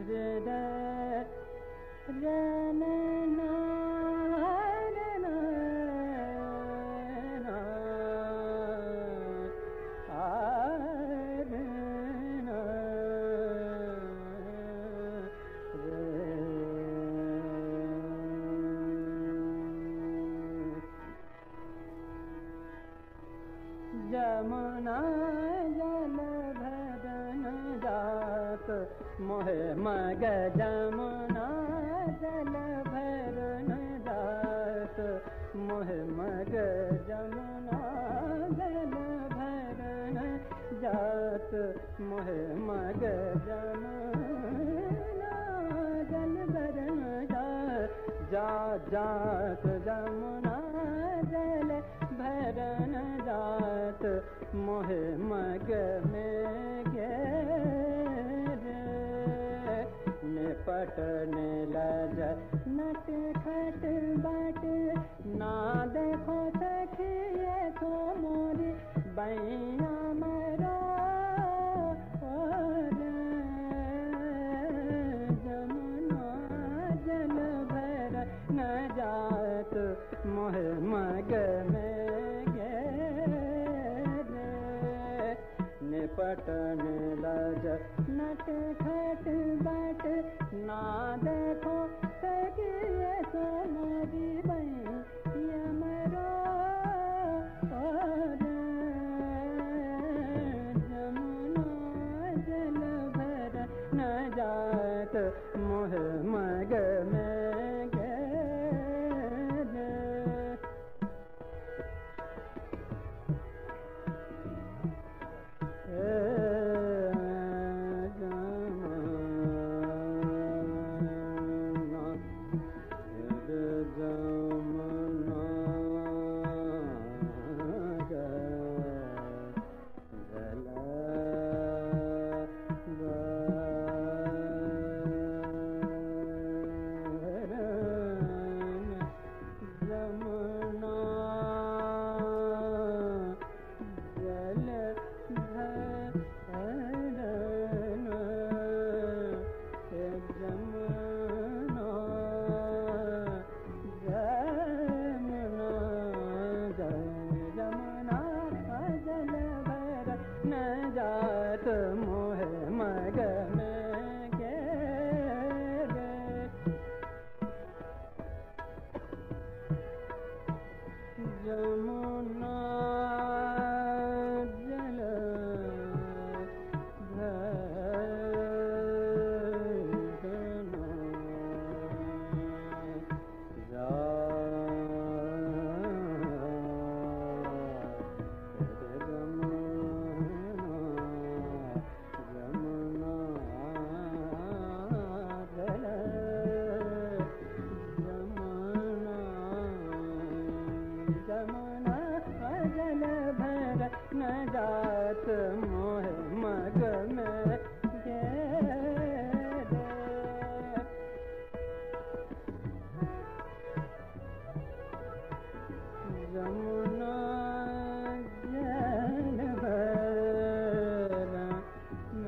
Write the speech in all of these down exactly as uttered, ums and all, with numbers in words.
जमुना जल भरन जात मोहे मग जमुना जल भरन जात मोहे मग जमुना जल भरन जात मोहे मग जमुना जल भरन जात जा जात जमुना जल भरन जात मोहे मग में घेरे निपटने लज नट खट बाट ना देखो सखिए तो मोरी बैया मरो जमुना जल भर न जात मोहे मग में निपटन लज नट खट बाट ना देखो सकिए सो मोरी बैया मरो जमुना जल भर न जात मोह मग में जात मोह मग में घेरे जमुना जल भरन जमुना जल भर न जात मोह मग में घेरे जमुना जल भर न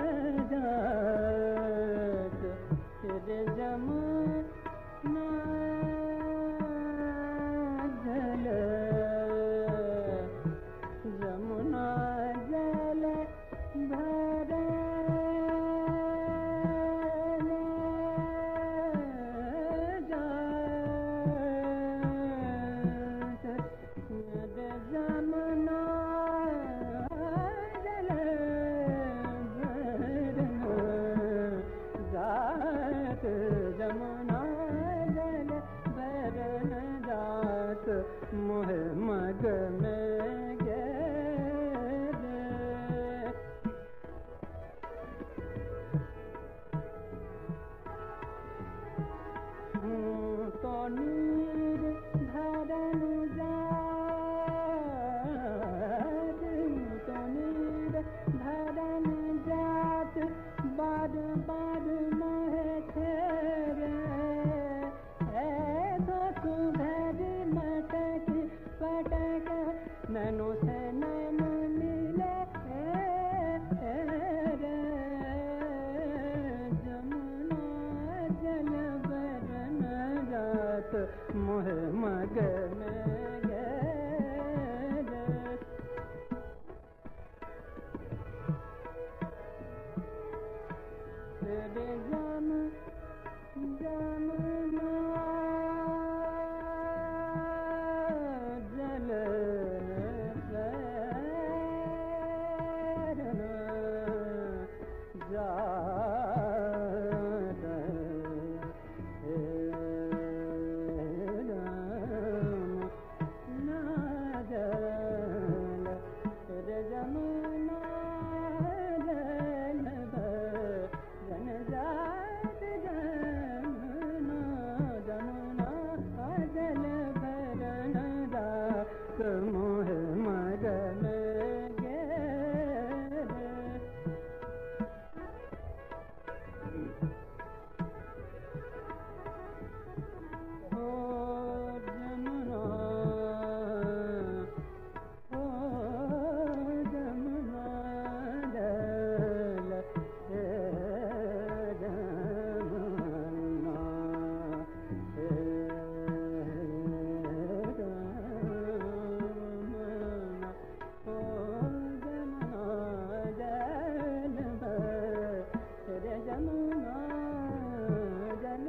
जात तेरे जमुना जमुना जल भर जात जमुना जल भर जात जमुना जल भर जात मोह मग में घेरे जमुना जल भरन जात जमुना जमुना जल भरन जात मोह मग में घेरे ओ जमुना ओ जमुना जल हे जमुना हे जमुना ओ जमुना जल भर जमुना जल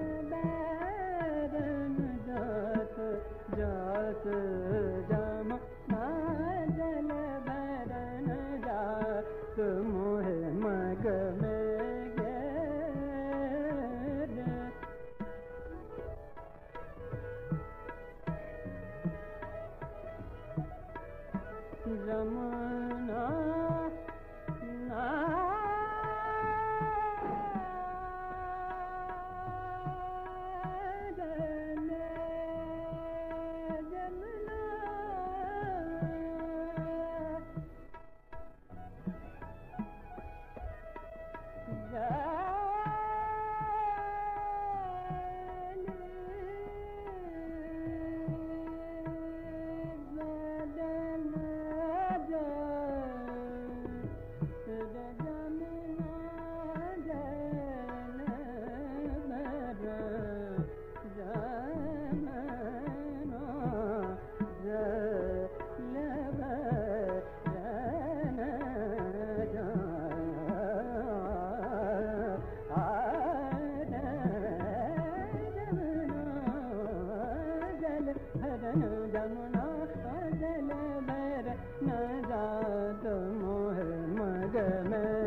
बैरन जात जात जमुना जल भरन जात मोह मग में घेरे जमुना ना जमुना जल भर न जात मोह मग में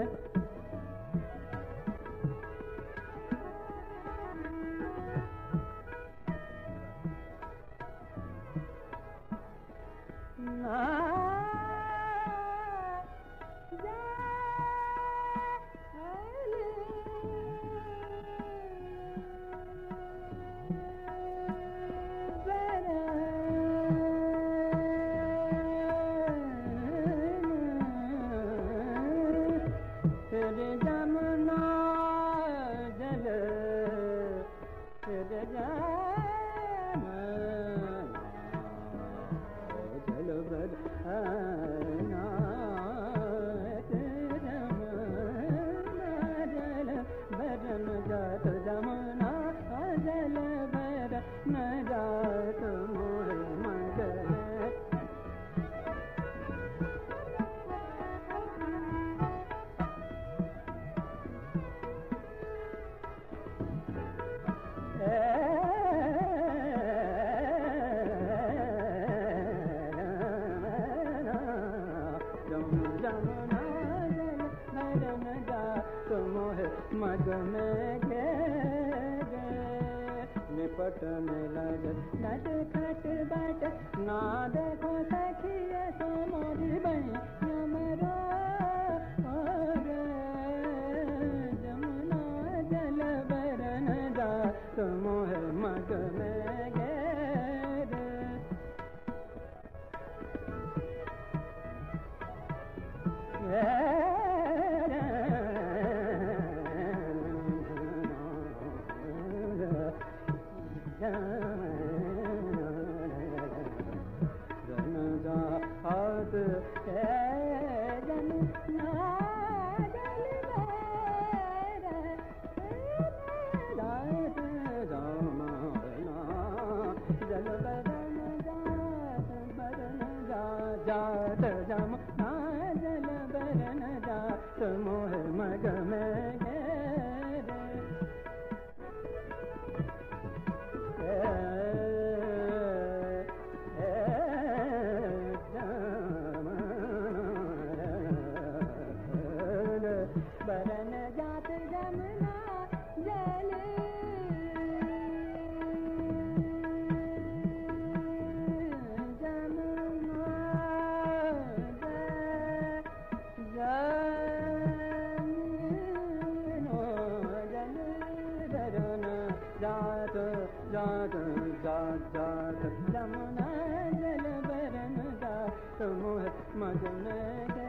ना तेरे जमुना जल तेरे जमुना जल भरना तेरे जमुना जल भरन जात जमुना जल भरन जात मोह मग में जमुना जल भरन जात मोह मग में घेरे निपट में लग नट खट बाट ना देखो सखिए सो मोरी बही यमरा जमुना जल भरन जात मोह मग में घेरे जन जात जमुना जल भर जात जमुना जल भरन जात भरन जात जमुना जल भरन जात मोह मग में घेरे भरन जात जमुना जल जमुना मगन